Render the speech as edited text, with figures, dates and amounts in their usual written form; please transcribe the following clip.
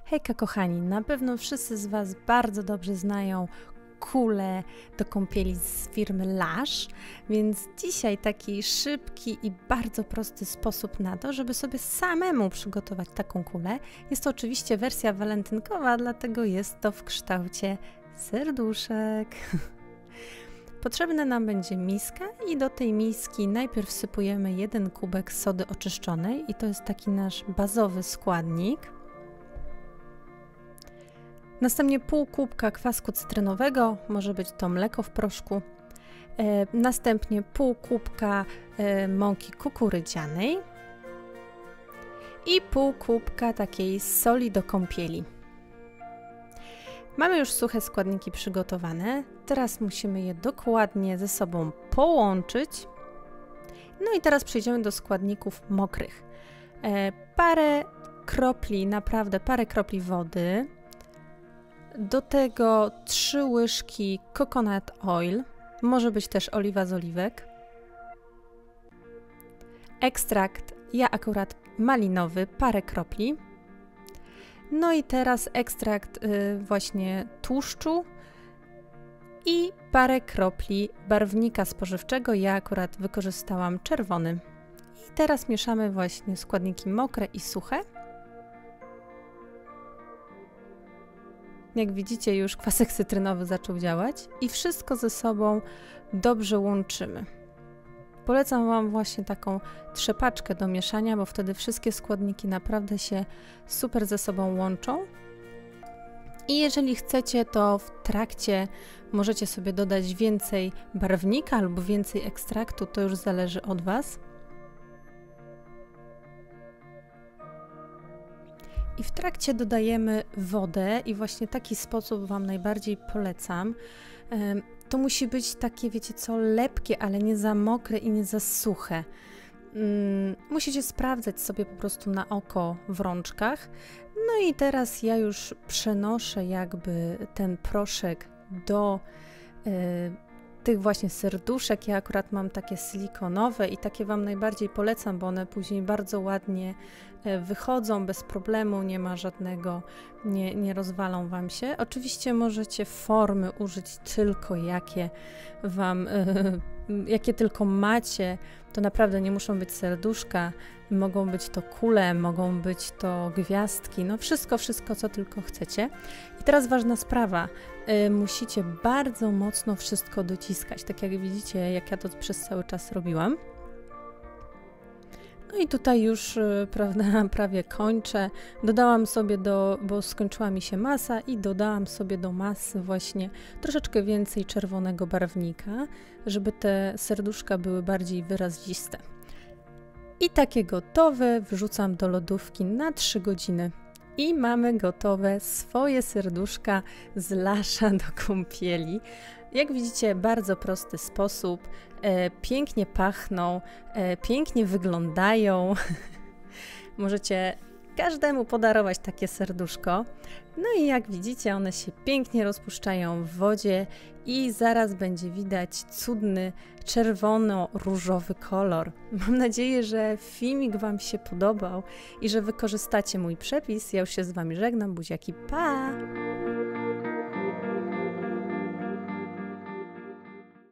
Hejka kochani, na pewno wszyscy z Was bardzo dobrze znają kule do kąpieli z firmy Lush, więc dzisiaj taki szybki i bardzo prosty sposób na to, żeby sobie samemu przygotować taką kulę. Jest to oczywiście wersja walentynkowa, dlatego jest to w kształcie serduszek. Potrzebna nam będzie miska i do tej miski najpierw wsypujemy 1 kubek sody oczyszczonej i to jest taki nasz bazowy składnik. Następnie pół kubka kwasku cytrynowego, może być to mleko w proszku. Następnie pół kubka mąki kukurydzianej i pół kubka takiej soli do kąpieli. Mamy już suche składniki przygotowane, teraz musimy je dokładnie ze sobą połączyć. No i teraz przejdziemy do składników mokrych. Parę kropli, naprawdę parę kropli wody. Do tego 3 łyżki coconut oil, może być też oliwa z oliwek. Ekstrakt, ja akurat malinowy, parę kropli. No i teraz ekstrakt właśnie tłuszczu i parę kropli barwnika spożywczego, ja akurat wykorzystałam czerwony. I teraz mieszamy właśnie składniki mokre i suche. Jak widzicie, już kwasek cytrynowy zaczął działać i wszystko ze sobą dobrze łączymy. Polecam Wam właśnie taką trzepaczkę do mieszania, bo wtedy wszystkie składniki naprawdę się super ze sobą łączą. I jeżeli chcecie, to w trakcie możecie sobie dodać więcej barwnika albo więcej ekstraktu, to już zależy od Was. I w trakcie dodajemy wodę i właśnie taki sposób Wam najbardziej polecam. To musi być takie, wiecie co, lepkie, ale nie za mokre i nie za suche. Musicie sprawdzać sobie po prostu na oko w rączkach. No i teraz ja już przenoszę jakby ten proszek do tych właśnie serduszek. Ja akurat mam takie silikonowe i takie Wam najbardziej polecam, bo one później bardzo ładnie wychodzą bez problemu, nie ma żadnego, nie rozwalą Wam się. Oczywiście możecie formy użyć tylko jakie tylko macie. To naprawdę nie muszą być serduszka, mogą być to kule, mogą być to gwiazdki, no wszystko, co tylko chcecie. I teraz ważna sprawa, musicie bardzo mocno wszystko dociskać, tak jak widzicie, jak ja to przez cały czas robiłam. No i tutaj już, prawda, prawie kończę. Dodałam sobie bo skończyła mi się masa i dodałam sobie do masy właśnie troszeczkę więcej czerwonego barwnika, żeby te serduszka były bardziej wyraziste. I takie gotowe wrzucam do lodówki na 3 godziny. I mamy gotowe swoje serduszka z Lusha do kąpieli. Jak widzicie, bardzo prosty sposób, pięknie pachną, pięknie wyglądają. Możecie każdemu podarować takie serduszko. No i jak widzicie, one się pięknie rozpuszczają w wodzie i zaraz będzie widać cudny czerwono-różowy kolor. Mam nadzieję, że filmik Wam się podobał i że wykorzystacie mój przepis. Ja już się z Wami żegnam, buziaki, pa!